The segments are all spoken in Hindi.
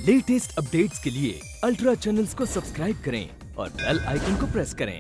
लेटेस्ट अपडेट्स के लिए अल्ट्रा चैनल्स को सब्सक्राइब करें और बेल आइकन को प्रेस करें।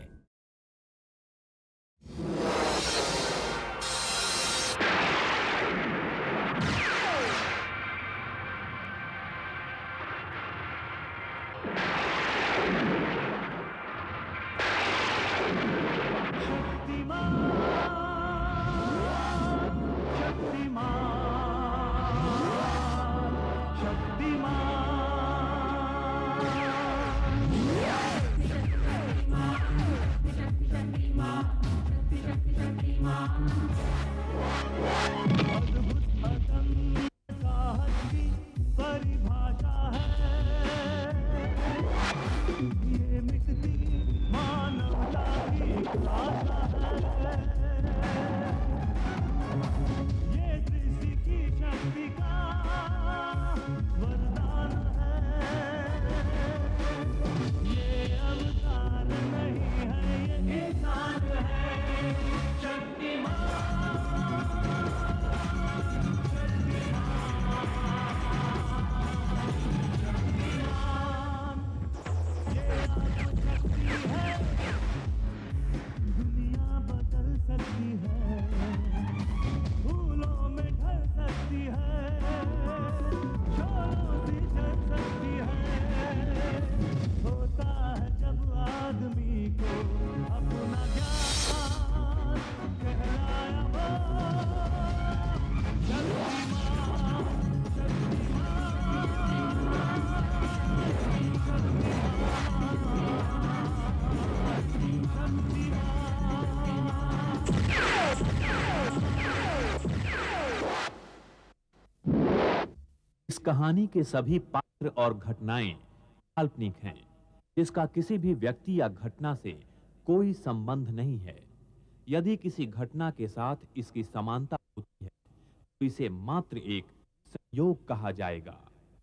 इस कहानी के सभी पात्र और घटनाएं काल्पनिक हैं, जिसका किसी भी व्यक्ति या घटना से कोई संबंध नहीं है। यदि किसी घटना के साथ इसकी समानता होती है तो इसे मात्र एक संयोग कहा जाएगा।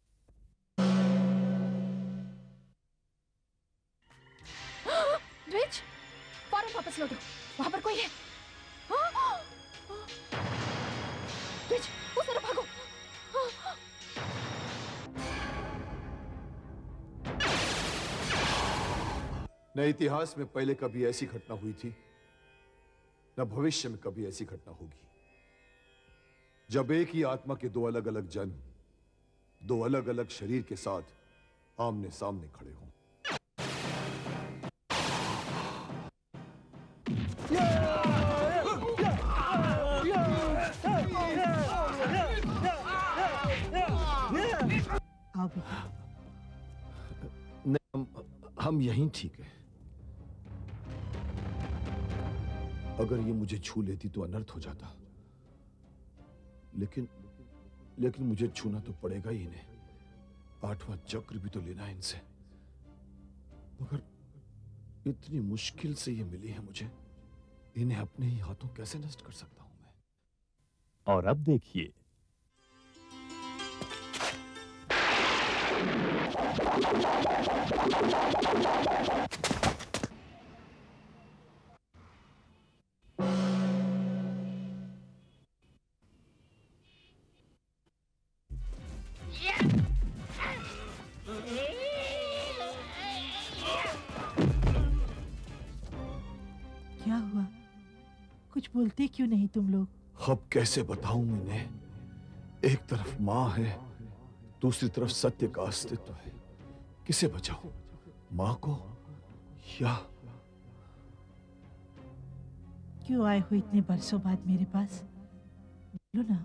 रिच, फौरन वापस लौटो, वहां पर कोई है। रिच, उस तरफ भागो। न इतिहास में पहले कभी ऐसी घटना हुई थी, न भविष्य में कभी ऐसी घटना होगी, जब एक ही आत्मा के दो अलग अलग जन्म, दो अलग अलग शरीर के साथ आमने सामने खड़े हों। नहीं, हम यहीं ठीक है। अगर ये मुझे छू लेती तो अनर्थ हो जाता, लेकिन मुझे छूना तो पड़ेगा ही इन्हें। 8वां चक्र भी तो लेना है इनसे, मगर इतनी मुश्किल से ये मिली है मुझे, इन्हें अपने ही हाथों कैसे नष्ट कर सकता हूं मैं। और अब देखिए क्या हुआ? कुछ बोलते क्यों नहीं तुम लोग? अब कैसे बताऊं इन्हें? एक तरफ मां है, दूसरी तरफ सत्य का अस्तित्व है। किसे बचाऊं, मां को या? क्यों आए हो इतने बरसों बाद मेरे पास? बोलो ना।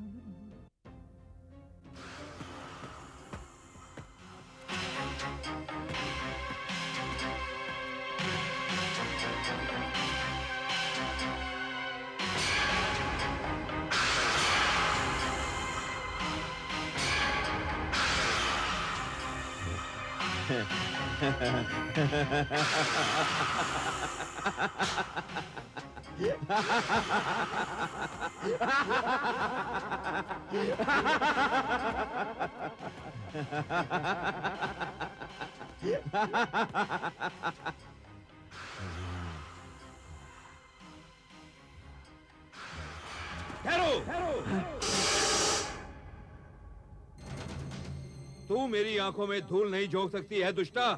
तू मेरी आंखों में धूल नहीं झोंक सकती है दुष्टा।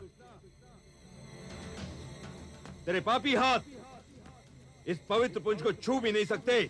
तेरे पापी हाथ इस पवित्र पुंज को छू भी नहीं सकते।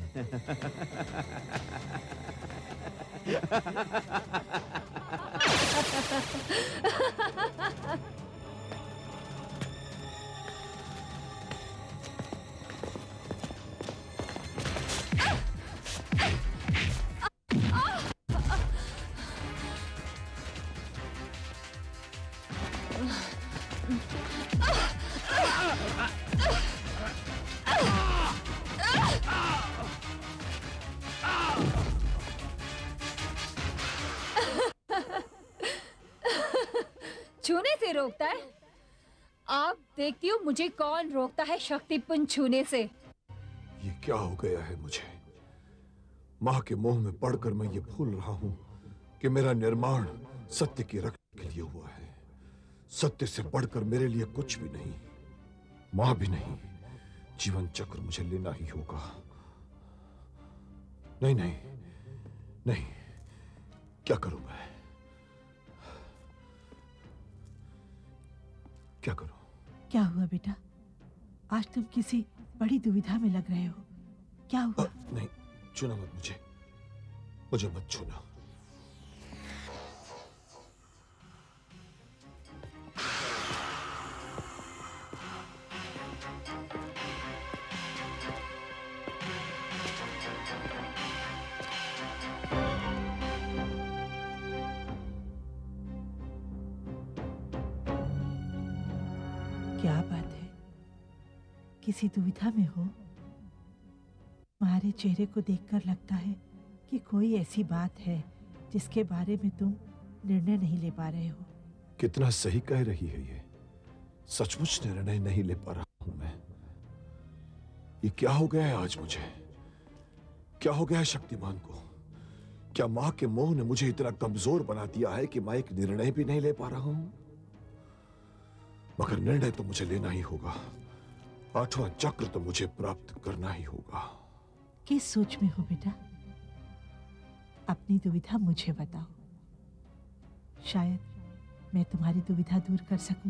छूने से रोकता है? आप देखती हो मुझे कौन रोकता है शक्तिपुंज छूने से। ये क्या हो गया है मुझे? मां के मोह में पड़कर मैं ये भूल रहा हूं कि मेरा निर्माण सत्य की रक्षा के लिए हुआ है। सत्य से बढ़कर मेरे लिए कुछ भी नहीं, मां भी नहीं। जीवन चक्र मुझे लेना ही होगा। नहीं नहीं नहीं, क्या करूं मैं? क्या करूं? क्या हुआ बेटा? आज तुम किसी बड़ी दुविधा में लग रहे हो। क्या हुआ? नहीं, छूना मत मुझे, मुझे मत छूना। क्या बात है? किसी दुविधा में हो? तुम्हारे चेहरे को देखकर लगता है कि कोई ऐसी बात है जिसके बारे में तुम निर्णय नहीं ले पा रहे हो। कितना सही कह रही है ये। सचमुच निर्णय नहीं ले पा रहा हूं मैं। ये क्या हो गया है आज मुझे? क्या हो गया है शक्तिमान को? क्या मां के मोह ने मुझे इतना कमजोर बना दिया है कि मैं एक निर्णय भी नहीं ले पा रहा हूं? मगर निर्णय तो मुझे लेना ही होगा। 8वां चक्र तो मुझे प्राप्त करना ही होगा। किस सोच में हो बेटा? अपनी दुविधा मुझे बताओ, शायद मैं तुम्हारी दुविधा दूर कर सकूं।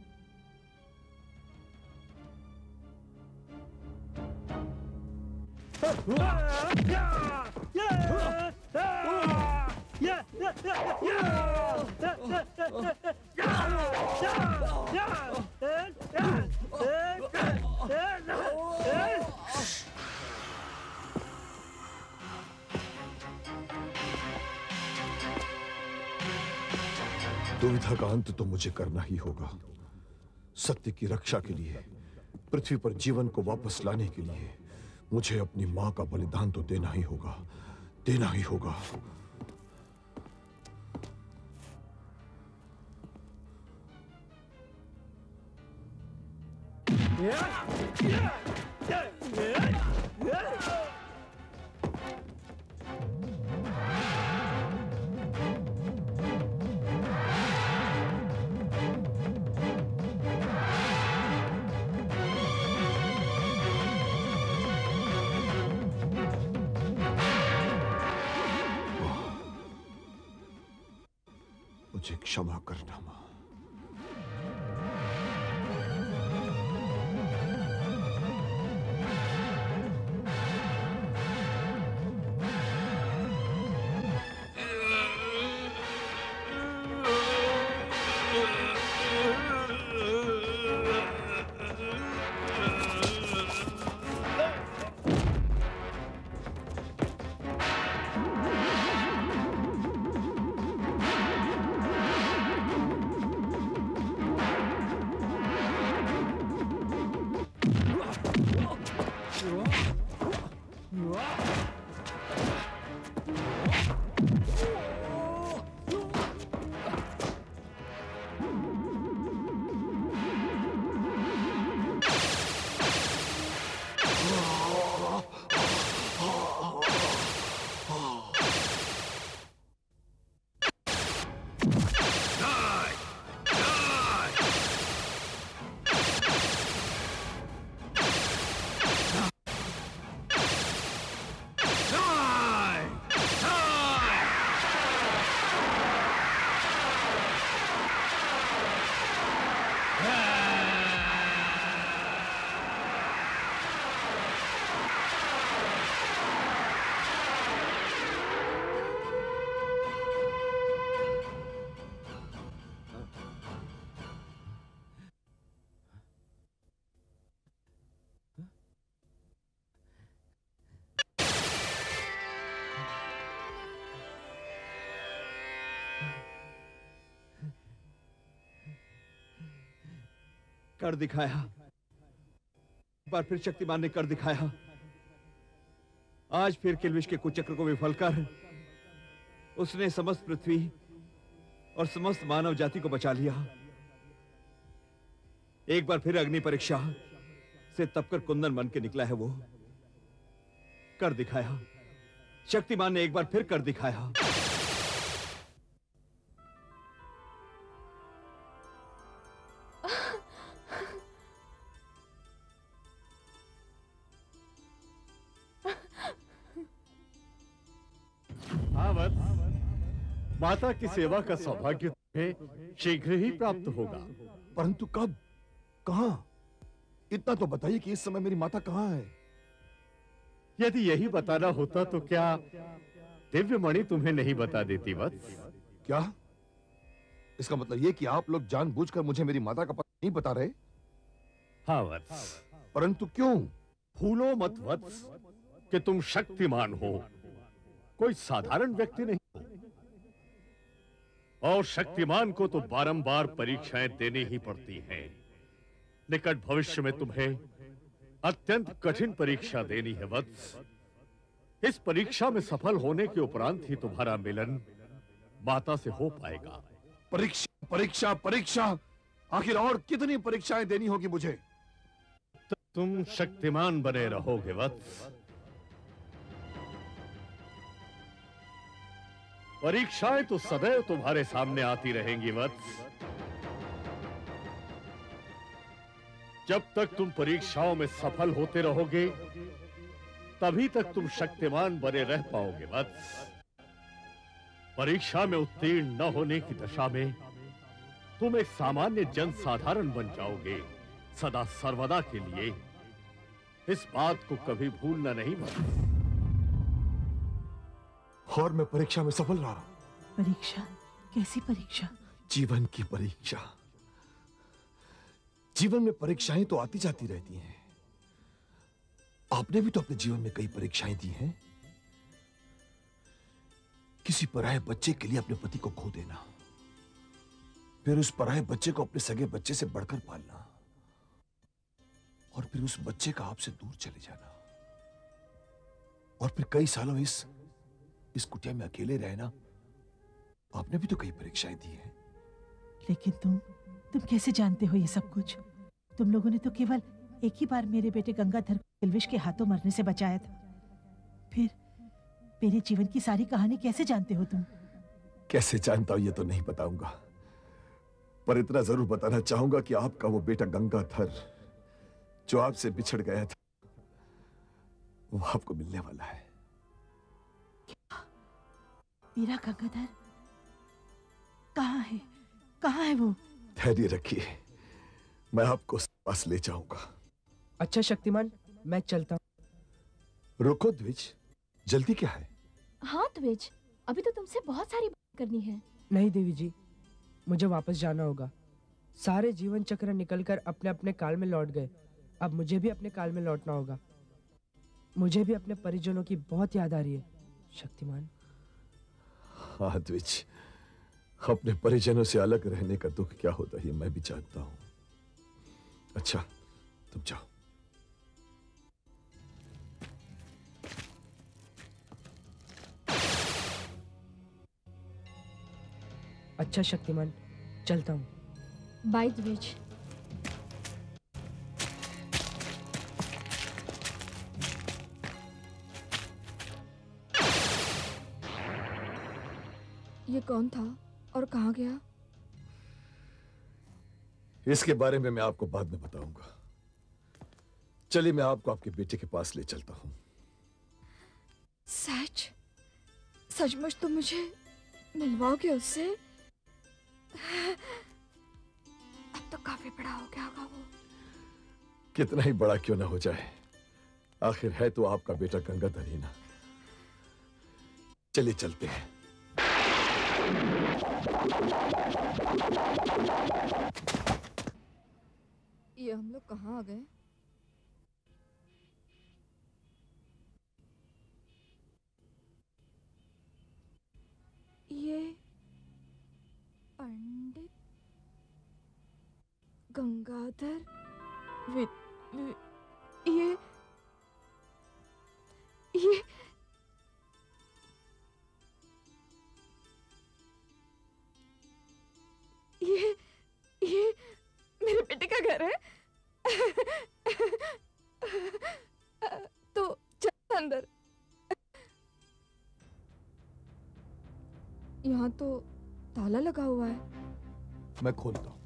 दुविधा का अंत तो मुझे करना ही होगा। सत्य की रक्षा के लिए, पृथ्वी पर जीवन को वापस लाने के लिए मुझे अपनी मां का बलिदान तो देना ही होगा, देना ही होगा। मुझे क्षमा करना मां। कर दिखाया, एक बार फिर शक्तिमान ने कर दिखाया। आज फिर किल्विश के कुचक्र को विफल कर उसने समस्त पृथ्वी और समस्त मानव जाति को बचा लिया। एक बार फिर अग्नि परीक्षा से तपकर कुंदन बन के निकला है वो। कर दिखाया, शक्तिमान ने एक बार फिर कर दिखाया। माता की सेवा का सौभाग्य तुम्हें शीघ्र ही प्राप्त होगा। परंतु कब, कहां? इतना तो बताइए कि इस समय मेरी माता कहां है? यदि यही बताना होता तो क्या दिव्य मणि तुम्हें नहीं बता देती वत्स? क्या इसका मतलब यह कि आप लोग जानबूझकर मुझे मेरी माता का पता नहीं बता रहे? हाँ वत्स। परंतु क्यों? भूलो मत वत्स कि तुम शक्तिमान हो, कोई साधारण व्यक्ति नहीं हो। और शक्तिमान को तो बारंबार परीक्षाएं देनी ही पड़ती हैं। निकट भविष्य में तुम्हें अत्यंत कठिन परीक्षा देनी है वत्स। इस परीक्षा में सफल होने के उपरांत ही तुम्हारा मिलन माता से हो पाएगा। परीक्षा परीक्षा परीक्षा, आखिर और कितनी परीक्षाएं देनी होगी मुझे? तुम शक्तिमान बने रहोगे वत्स। परीक्षाएं तो सदैव तुम्हारे सामने आती रहेंगी वत्स। जब तक तुम परीक्षाओं में सफल होते रहोगे तभी तक तुम शक्तिमान बने रह पाओगे वत्स। परीक्षा में उत्तीर्ण न होने की दशा में तुम एक सामान्य जनसाधारण बन जाओगे सदा सर्वदा के लिए। इस बात को कभी भूलना नहीं वत्स। और मैं परीक्षा में सफल रहा। परीक्षा? कैसी परीक्षा? जीवन की परीक्षा। जीवन में परीक्षाएं तो आती जाती रहती हैं। आपने भी तो अपने जीवन में कई परीक्षाएं दी हैं। किसी पराये बच्चे के लिए अपने पति को खो देना, फिर उस पराये बच्चे को अपने सगे बच्चे से बढ़कर पालना, और फिर उस बच्चे का आपसे दूर चले जाना, और फिर कई सालों इस कुटिया में अकेले रहना। आपने भी तो कई परीक्षाएं दी हैं। लेकिन तुम कैसे जानते हो ये सब कुछ? तुम लोगों ने तो केवल एक ही बार मेरे बेटे गंगाधर को किल्विश के हाथों मरने से बचाया था। फिर मेरे जीवन की सारी कहानी कैसे जानते हो तुम? कैसे जानता हूं ये तो नहीं बताऊंगा, पर इतना जरूर बताना चाहूंगा कि आपका वो बेटा गंगाधर जो आपसे बिछड़ गया था, वो आपको मिलने वाला है। मेरा गंगाधर कहाँ है? कहाँ है वो? धैर्य रखिए, मैं आपको पास ले जाऊंगा। अच्छा शक्तिमान, मैं चलता हूँ। रुको द्विज, जल्दी क्या है? हाँ द्विज, अभी तो तुमसे बहुत सारी बात करनी है। नहीं देवी जी, मुझे वापस जाना होगा। सारे जीवन चक्र निकलकर अपने अपने काल में लौट गए। अब मुझे भी अपने काल में लौटना होगा। मुझे भी अपने परिजनों की बहुत याद आ रही है शक्तिमान। हाँ द्विज, अपने परिजनों से अलग रहने का दुख क्या होता है मैं भी जानता हूं। अच्छा, तुम जाओ। अच्छा शक्तिमान, चलता हूँ। बाय द्विज। ये कौन था और कहाँ गया? इसके बारे में मैं आपको बाद में बताऊंगा। चलिए, मैं आपको आपके बेटे के पास ले चलता हूं। सच? सचमुच तुम मुझे मिलवाओगे उससे? अब तो काफी बड़ा हो गया होगा वो। कितना ही बड़ा क्यों ना हो जाए, आखिर है तो आपका बेटा गंगाधर ही ना। चलिए चलते हैं। ये हम लोग कहाँ आ गए? ये पंडित गंगाधर ये मेरे बेटे का घर है। तो चल अंदर। यहाँ तो ताला लगा हुआ है। मैं खोलता हूँ।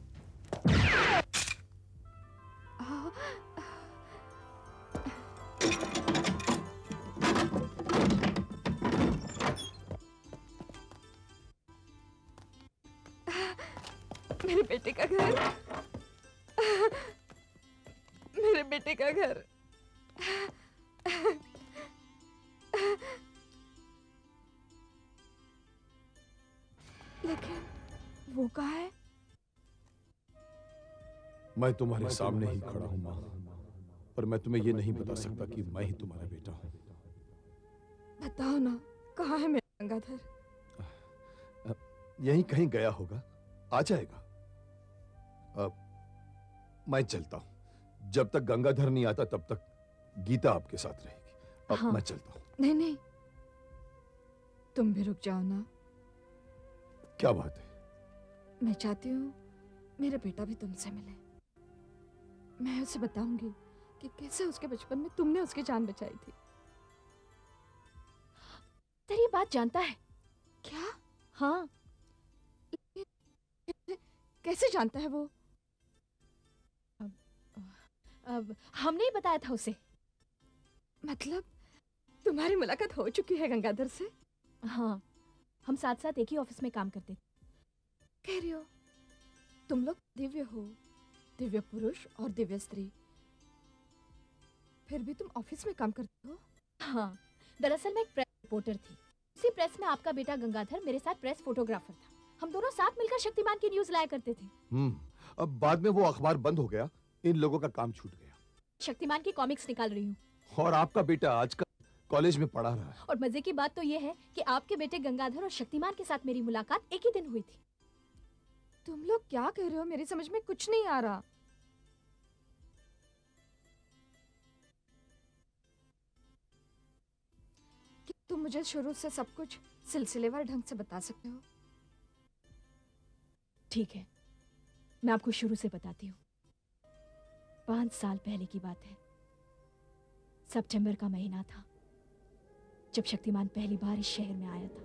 मेरे बेटे का घर, मेरे बेटे का घर। लेकिन वो कहाँ है? मैं तुम्हारे सामने ही खड़ा हूं मां, पर मैं तुम्हें ये नहीं बता सकता कि मैं ही तुम्हारा बेटा हूं। बताओ ना, कहाँ है मेरा गंगाधर? यहीं कहीं गया होगा, आ जाएगा। मैं चलता हूं। जब तक गंगाधर नहीं आता तब तक गीता आपके साथ रहेगी। अब हाँ। मैं चलता हूं। नहीं नहीं, तुम भी रुक जाओ ना। क्या बात है? मैं चाहती हूँ मेरा बेटा भी तुमसे मिले। मैं उसे बताऊंगी कि कैसे उसके बचपन में तुमने उसकी जान बचाई थी। तेरी ये बात जानता है क्या? हाँ। कैसे जानता है वो? अब हमने ही बताया था उसे। मतलब तुम्हारी मुलाकात हो चुकी है गंगाधर से? हाँ, हम साथ साथ एक ही ऑफिस में काम करते थे। कह रही हो? तुम लोग दिव्य हो, दिव्य पुरुष और दिव्य स्त्री, फिर भी तुम ऑफिस में काम करते हो? हाँ, दरअसल मैं एक प्रेस रिपोर्टर थी। इसी प्रेस में आपका बेटा गंगाधर मेरे साथ प्रेस फोटोग्राफर था। हम दोनों साथ मिलकर शक्तिमान की न्यूज लाया करते थे। अब बाद में वो अखबार बंद हो गया, इन लोगों का काम छूट गया। शक्तिमान की कॉमिक्स निकाल रही हूँ। और आपका बेटा आजकल कॉलेज में पढ़ा रहा है। और मजे की बात तो ये है कि आपके बेटे गंगाधर और शक्तिमान के साथ मेरी मुलाकात एक ही दिन हुई थी। तुम लोग क्या कह रहे हो? मेरी समझ में कुछ नहीं आ रहा। क्या तुम मुझे शुरू से सब कुछ सिलसिलेवार ढंग से बता सकते हो? ठीक है, मैं आपको शुरू से बताती हूँ। 5 साल पहले की बात है। सितंबर का महीना था जब शक्तिमान पहली बार इस शहर में आया था।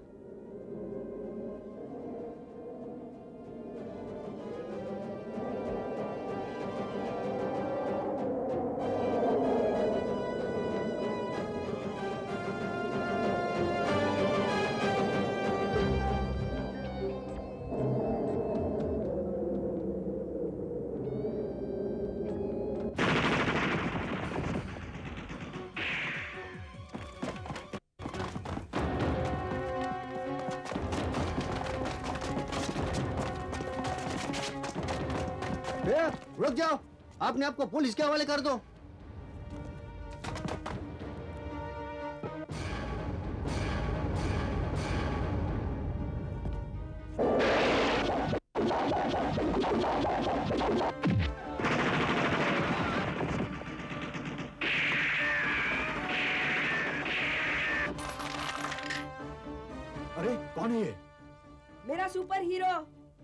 रुक जाओ, आपने आपको पुलिस के हवाले कर दो। अरे कौन है ये? मेरा सुपर हीरो।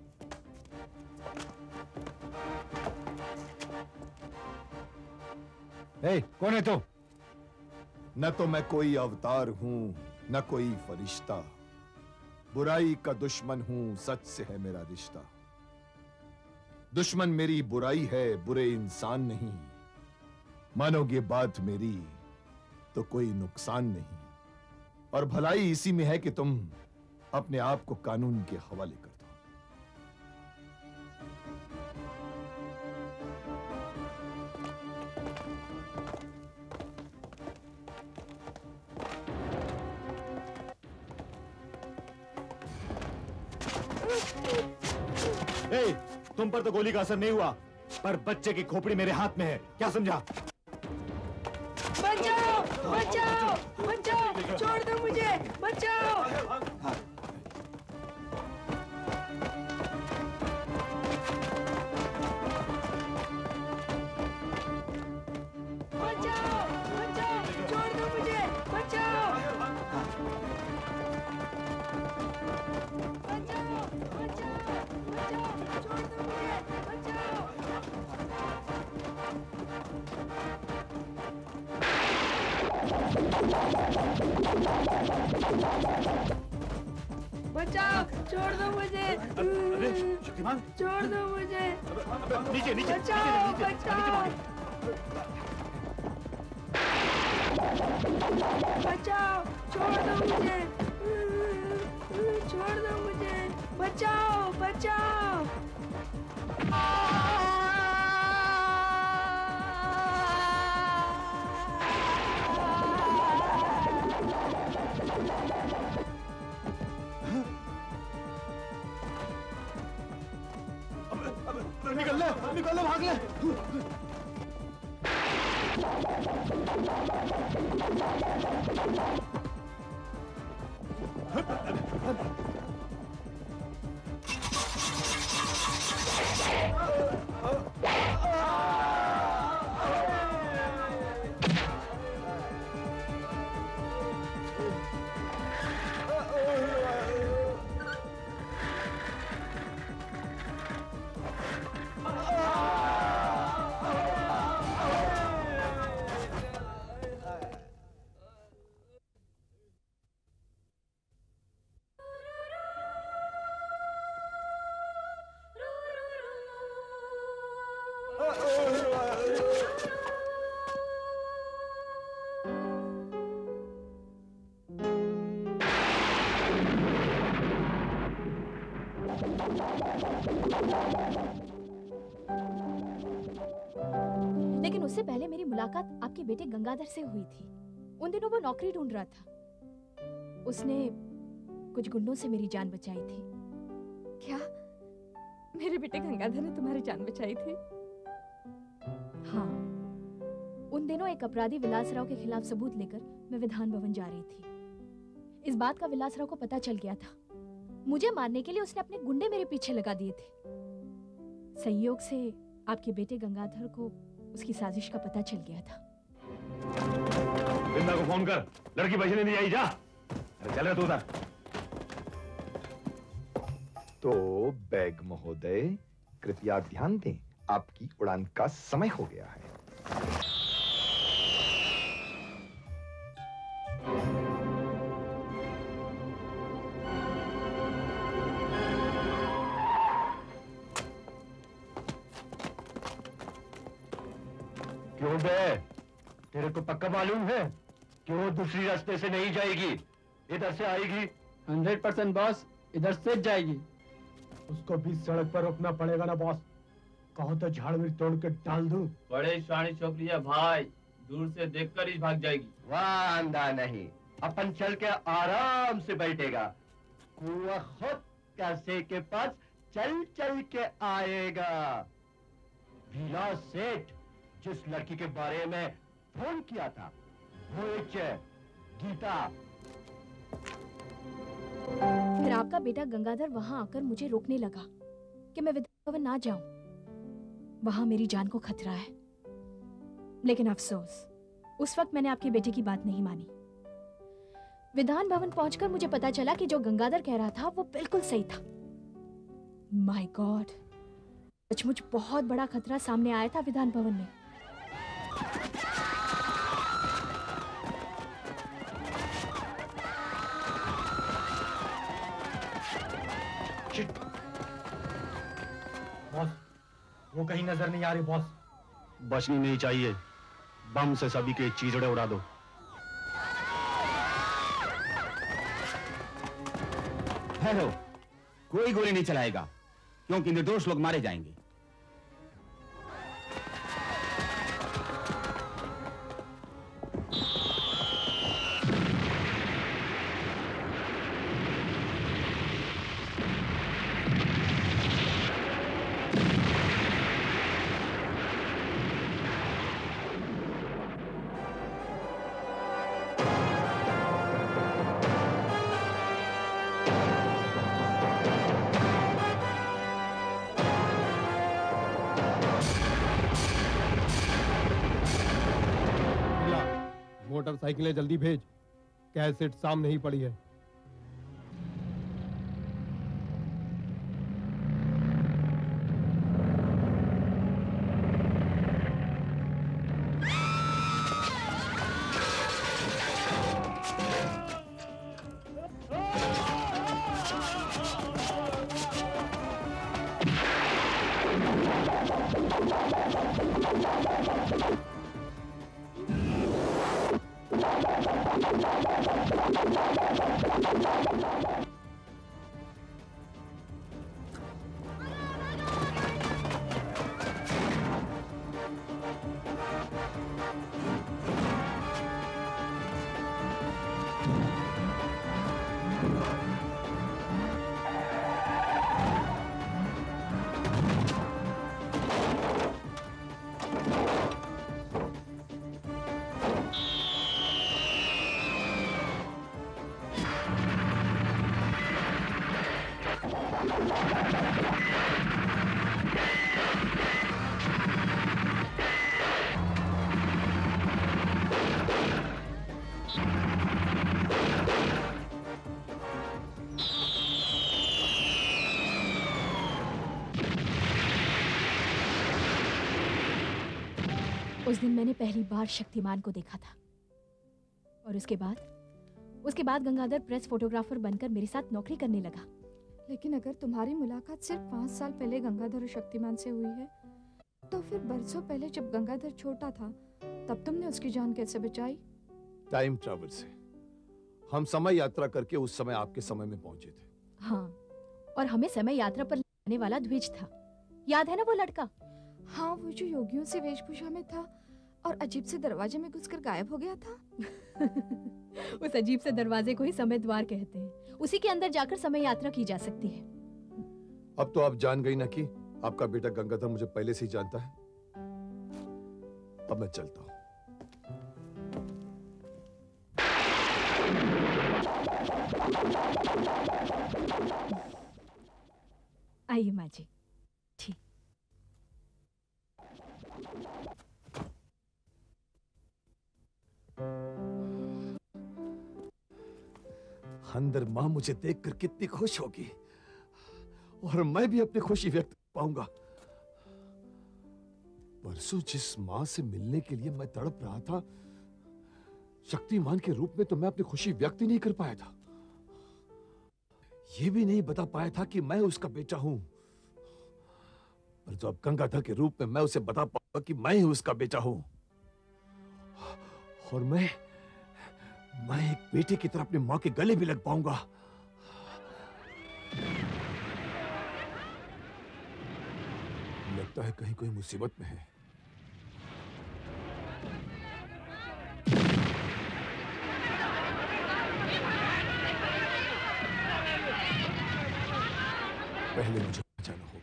कौन है तो? न तो मैं कोई अवतार हूं, न कोई फरिश्ता। बुराई का दुश्मन हूं, सच से है मेरा रिश्ता। दुश्मन मेरी बुराई है, बुरे इंसान नहीं। मानोगे बात मेरी तो कोई नुकसान नहीं। और भलाई इसी में है कि तुम अपने आप को कानून के हवाले कर दो। तुम पर तो गोली का असर नहीं हुआ, पर बच्चे की खोपड़ी मेरे हाथ में है। क्या समझा? बचाओ, बचाओ, बचाओ, छोड़ दो मुझे, बचाओ। बचाओ, छोड़ दो मुझे। अरे शक्तिमान, छोड़ दो मुझे। नीचे नीचे बचाओ, बचाओ। बचाओ, छोड़ दो मुझे। छोड़ दो मुझे। बचाओ, बचाओ। निकल ले, भाग ले। लेकिन उससे पहले मेरी मुलाकात आपके बेटे गंगाधर से हुई थी। उन दिनों वो नौकरी ढूंढ रहा था। उसने कुछ गुंडों से मेरी जान बचाई थी। क्या मेरे बेटे गंगाधर ने तुम्हारी जान बचाई थी? हाँ, उन दिनों एक अपराधी विलासराव के खिलाफ सबूत लेकर मैं विधान भवन जा रही थी। इस बात का विलासराव को पता चल गया था। मुझे मारने के लिए उसने अपने गुंडे मेरे पीछे लगा दिए थे। संयोग से आपके बेटे गंगाधर को उसकी साजिश का पता चल गया था। बिंदा को फोन कर, लड़की बचने नहीं आई। जा, अरे चल रहे तू उधर। तो बैग महोदय, कृपया ध्यान दें, आपकी उड़ान का समय हो गया है। क्यों बे, तेरे को पक्का मालूम है क्यों दूसरी रास्ते से नहीं जाएगी, इधर से आएगी? 100% बॉस, इधर से जाएगी। उसको बीच सड़क पर रोकना पड़ेगा ना बॉस। कहो तो झाड़ में तोड़ के डाल दूं। बड़े शानी छोकरी है भाई, दूर से देखकर ही भाग जाएगी। वांदा नहीं, अपन चल के आराम से बैठेगा। कुआं खुद कैसे के पास चल चल के आएगा। विलास सेठ जिस लड़की के बारे में फोन किया था, वो एक गीता। फिर आपका बेटा गंगाधर वहां आकर मुझे रोकने लगा कि मैं विधान भवन ना जाऊं। वहां मेरी जान को खतरा है। लेकिन अफसोस, उस वक्त मैंने आपके बेटे की बात नहीं मानी। विधान भवन पहुंचकर मुझे पता चला कि जो गंगाधर कह रहा था वो बिल्कुल सही था। माय गॉड, सचमुच बहुत बड़ा खतरा सामने आया था विधान भवन में। बॉस, वो कहीं नजर नहीं आ रही बॉस। बचनी नहीं चाहिए, बम से सभी के चीजड़े उड़ा दो। हेलो, कोई गोली नहीं चलाएगा क्योंकि निर्दोष लोग मारे जाएंगे। मोटरसाइकिलें जल्दी भेज, कैसेट सामने ही पड़ी है। उस दिन मैंने पहली बार शक्तिमान को देखा था और उसके बाद गंगाधर प्रेस फोटोग्राफर बनकर मेरे साथ नौकरी करने लगा। लेकिन अगर तुम्हारी मुलाकात सिर्फ 5 साल पहले गंगाधर और शक्तिमान से हुई है, तो फिर बरसों पहले जब गंगाधर छोटा था तब तुमने उसकी जान कैसे बचाई? टाइम ट्रैवल से। हम समय यात्रा करके उस समय आपके समय में पहुंचे थे। हाँ, और हमें समय यात्रा पर लाने वाला द्विज था। याद है ना वो लड़का? हाँ, वो जो योगियों से वेशभूषा में था और अजीब से दरवाजे में घुसकर गायब हो गया था। उस अजीब से दरवाजे को ही समय द्वार कहते हैं। उसी के अंदर जाकर समय यात्रा की जा सकती है। अब तो आप जान गई ना कि आपका बेटा गंगाधर मुझे पहले से ही जानता है। अब मैं चलता हूं। आइए माँ जी। ठीक। अंदर माँ मुझे देखकर कितनी खुश होगी और मैं भी अपनी खुशी व्यक्त कर पाऊंगा। परसों जिस माँ से मिलने के लिए मैं तड़प रहा था, शक्तिमान के रूप में तो मैं अपनी खुशी व्यक्त ही नहीं कर पाया था। ये भी नहीं बता पाया था कि मैं उसका बेटा हूं। पर जो अब गंगाधर के रूप में मैं उसे बता पाऊंगा कि मैं ही उसका बेटा हूं। और मैं एक बेटे की तरह अपनी मां के गले भी लग पाऊंगा। लगता है कहीं कोई मुसीबत में है। पहले मुझे जाना होगा।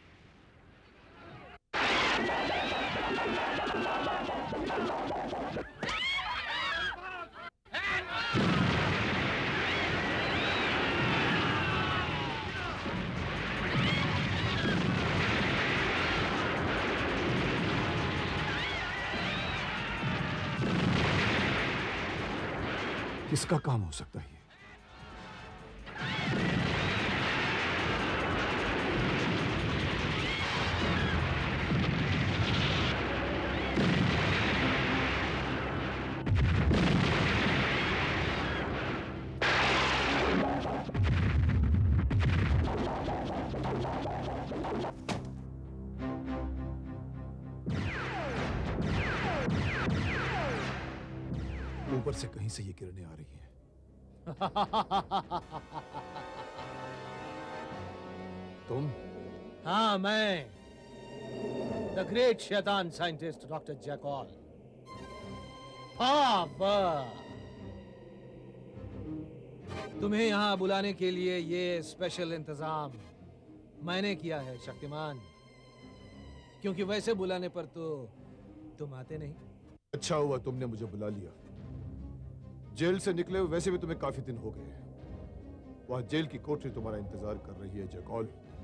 किसका काम हो सकता है? ऊपर से कहीं से ये किरणें आ रही हैं। तुम? हाँ, मैं द ग्रेट शैतान साइंटिस्ट डॉक्टर जैकॉल। तुम्हें यहाँ बुलाने के लिए ये स्पेशल इंतजाम मैंने किया है शक्तिमान, क्योंकि वैसे बुलाने पर तो तुम आते नहीं। अच्छा हुआ तुमने मुझे बुला लिया। जेल से निकले हुए वैसे भी तुम्हें काफी दिन हो गए। वहां जेल की कोठरी तुम्हारा इंतजार कर रही है जैकॉल।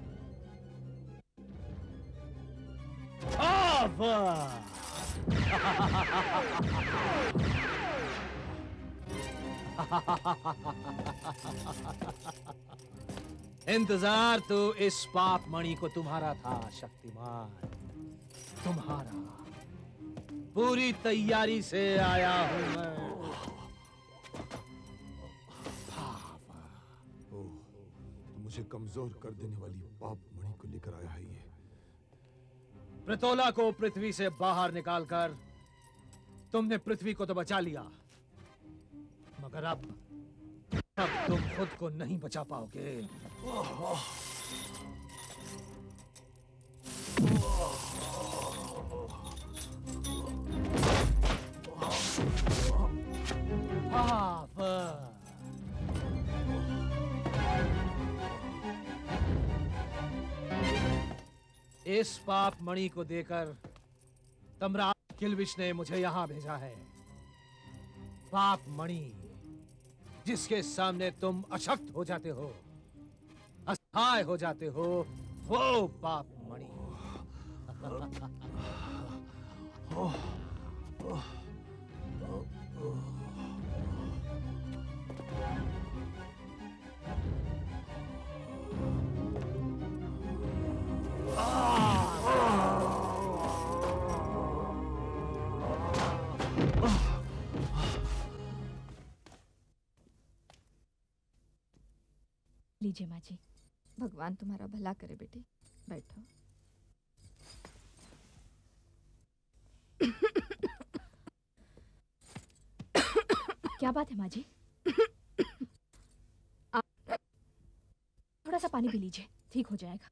इंतजार तो इस पाप मणि को तुम्हारा था शक्तिमान, तुम्हारा। पूरी तैयारी से आया हूं मैं। मुझे कमजोर कर देने वाली पाप मणि को लेकर आया है ये। प्रतोला को पृथ्वी से बाहर निकालकर तुमने पृथ्वी को तो बचा लिया, मगर अब तुम खुद को नहीं बचा पाओगे। इस पाप मणि को देकर तमराज किल्विश ने मुझे यहां भेजा है। पाप मणि जिसके सामने तुम अशक्त हो जाते हो, असहाय हो जाते हो, वो पाप मणि। लीजिए माँ जी। भगवान तुम्हारा भला करे बेटी, बैठो। क्या बात है माँ जी? थोड़ा सा पानी पी लीजिए, ठीक हो जाएगा।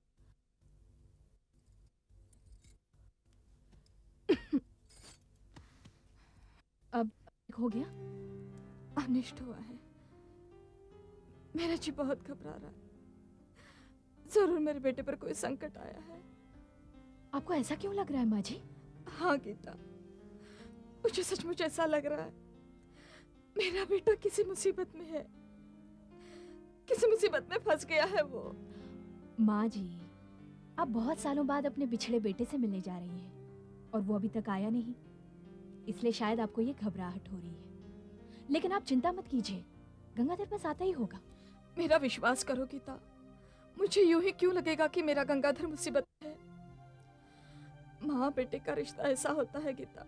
अब ठीक हो गया? अनिष्ट हुआ है। मेरा जी बहुत घबरा रहा है। जरूर मेरे बेटे पर कोई संकट आया है। आपको ऐसा क्यों लग रहा है माँ जी? हाँ गीता, मुझे सचमुच ऐसा लग रहा है। मेरा बेटा किसी मुसीबत में है, किसी मुसीबत में फंस गया है वो। माँ जी, आप बहुत सालों बाद अपने बिछड़े बेटे से मिलने जा रही हैं और वो अभी तक आया नहीं, इसलिए शायद आपको ये घबराहट हो रही है। लेकिन आप चिंता मत कीजिए, गंगाधर बस आता ही होगा। मेरा विश्वास करो गीता, मुझे यूं ही क्यों लगेगा कि मेरा गंगाधर मुसीबत में है। माँ बेटे का रिश्ता ऐसा होता है गीता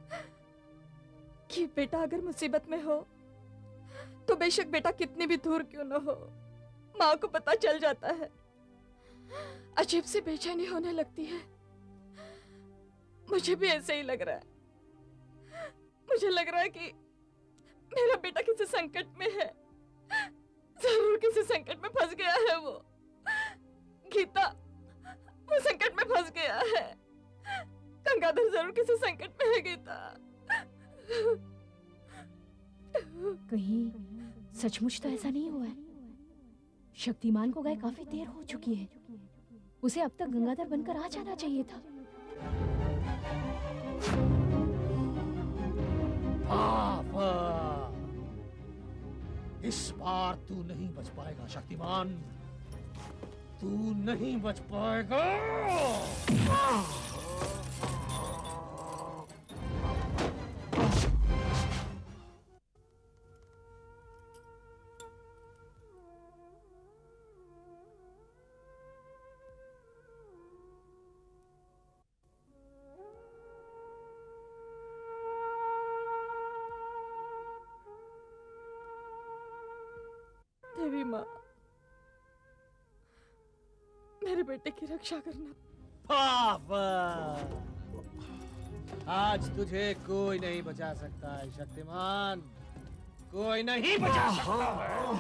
कि बेटा अगर मुसीबत में हो तो बेशक बेटा कितनी भी दूर क्यों न हो, माँ को पता चल जाता है। अजीब सी बेचैनी होने लगती है। मुझे भी ऐसे ही लग रहा है। मुझे लग रहा है कि मेरा बेटा किसी संकट में है, जरूर किसी संकट में फंस गया है वो। गीता, वो संकट में फंस गया है। गंगाधर जरूर किसी संकट में है गीता। कहीं सचमुच तो ऐसा नहीं हुआ है? शक्तिमान को गए काफी देर हो चुकी है, उसे अब तक गंगाधर बनकर आ जाना चाहिए था। इस बार तू नहीं बच पाएगा शक्तिमान, तू नहीं बच पाएगा। देवी माँ, मेरे बेटे की रक्षा करना। पापा, आज तुझे कोई नहीं बचा सकता है शक्तिमान, कोई नहीं बचा सकता है।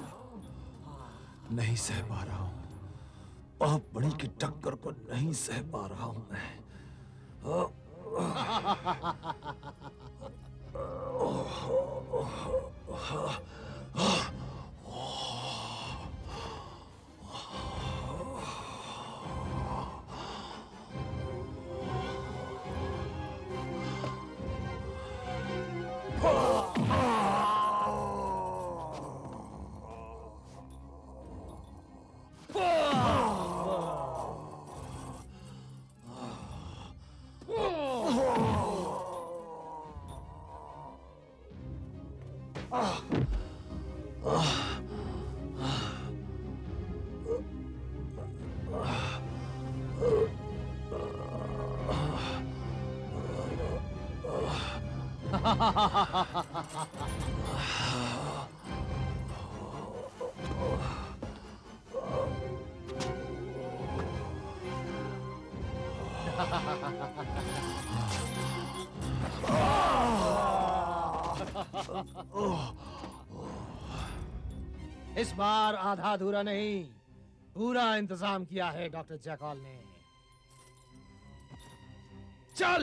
नहीं सह पा रहा हूँ, पाप मणि की टक्कर को नहीं सह पा रहा हूँ मैं। इस बार आधा अधूरा नहीं, पूरा इंतजाम किया है डॉक्टर जैकॉल ने। चल!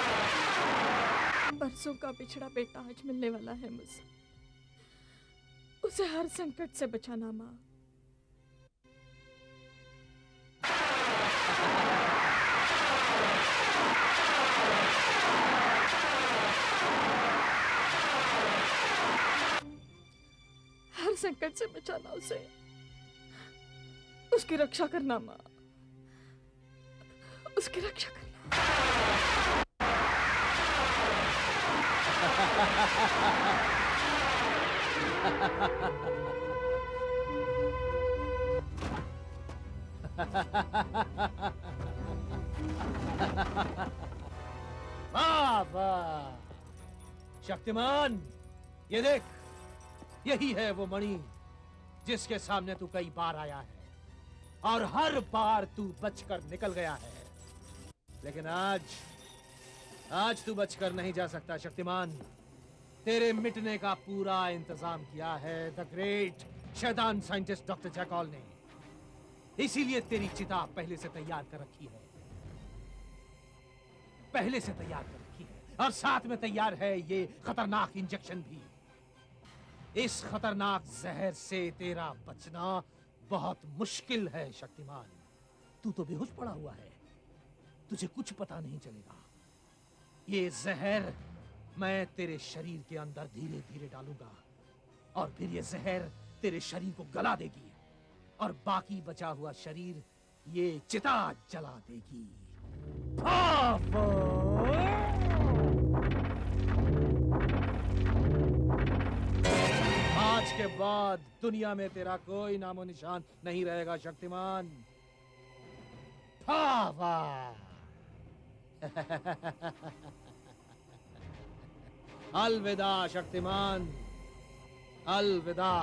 बरसों का बिछड़ा बेटा आज मिलने वाला है मुझसे। उसे हर संकट से बचाना माँ। हर संकट से बचाना उसे, उसकी रक्षा करना माँ, उसकी रक्षा करना। वाह वाह शक्तिमान, ये देख, यही है वो मणि जिसके सामने तू कई बार आया है और हर बार तू बचकर निकल गया है, लेकिन आज तू बचकर नहीं जा सकता शक्तिमान। तेरे मिटने का पूरा इंतजाम किया है द ग्रेट शैतान साइंटिस्ट डॉक्टर जैकॉल ने, इसीलिए तेरी चिता पहले से तैयार कर रखी है, और साथ में तैयार है ये खतरनाक इंजेक्शन भी। इस खतरनाक जहर से तेरा बचना बहुत मुश्किल है शक्तिमान। तू तो बेहोश पड़ा हुआ है, तुझे कुछ पता नहीं चलेगा। ये जहर मैं तेरे शरीर के अंदर धीरे धीरे डालूंगा और फिर ये जहर तेरे शरीर को गला देगी और बाकी बचा हुआ शरीर ये चिता जला देगी। आज के बाद दुनिया में तेरा कोई नामो निशान नहीं रहेगा शक्तिमान। अलविदा शक्तिमान, अलविदा।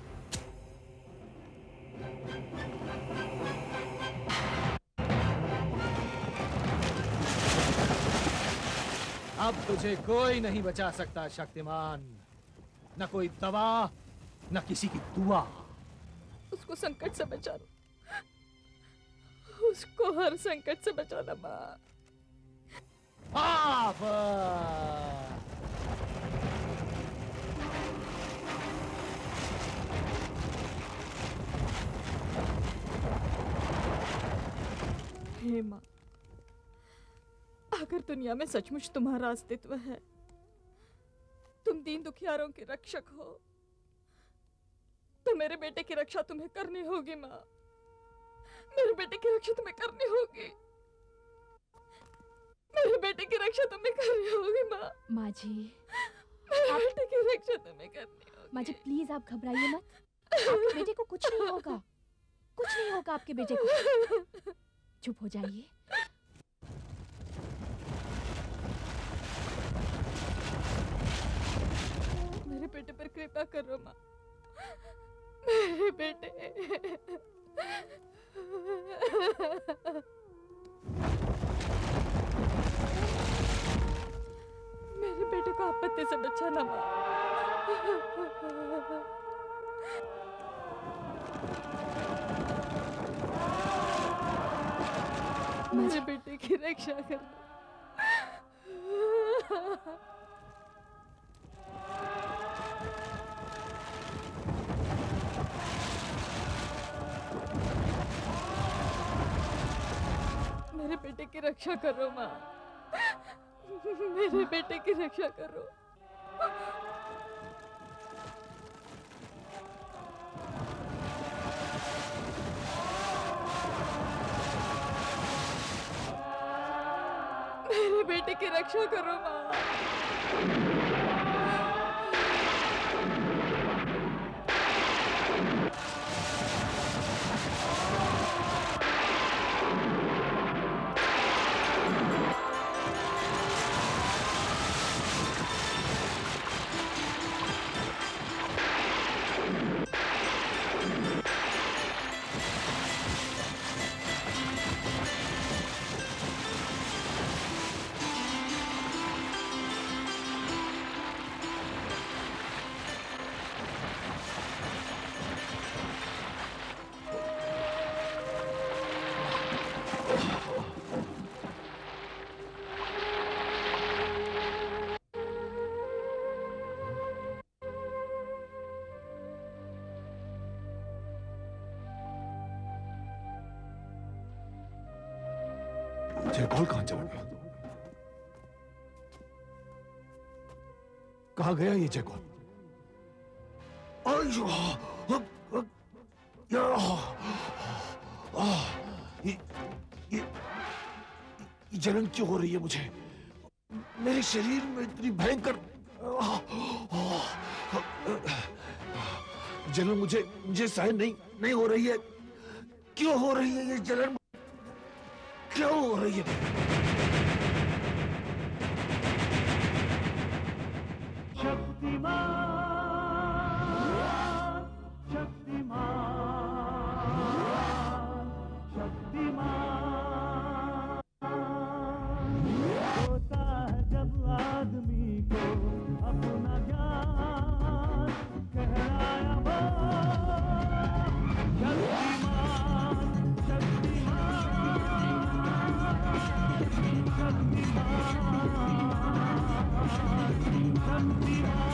अब तुझे कोई नहीं बचा सकता शक्तिमान, न कोई दवा न किसी की दुआ। उसको संकट से बचाना, उसको हर संकट से बचाना माँ। हे माँ, अगर दुनिया में सचमुच तुम्हारा अस्तित्व है, तुम दीन दुखियारों के रक्षक हो, तो मेरे बेटे की रक्षा तुम्हें करनी होगी माँ। मेरे बेटे की रक्षा तुम्हें करनी होगी, मेरे बेटे की रक्षा तुम्हें करनी होगी माँ। माँ जी, मेरे बेटे की रक्षा तुम्हें करनी होगी। माँ जी प्लीज आप घबराइए मत, आपके बेटे को कुछ नहीं होगा, कुछ नहीं होगा आपके बेटे को। चुप हो जाइए। मेरे बेटे पर कृपा करो माँ, मेरे बेटे। मेरे बेटे को आपत्ति से बचाना माँ। मेरे बेटे की रक्षा करना। मेरे बेटे की रक्षा करो माँ, मेरे बेटे की रक्षा करो। मेरे बेटे की रक्षा करो माँ। जयकॉल कहां चला गया? कहां गया ये जयकॉल? ये जलन क्यों हो रही है मुझे? मेरे शरीर में इतनी भयंकर जलन मुझे सहन नहीं हो रही है। क्यों हो रही है ये जलन? क्यों हो रही है? शक्तिमान, शक्तिमान। शक्तिमान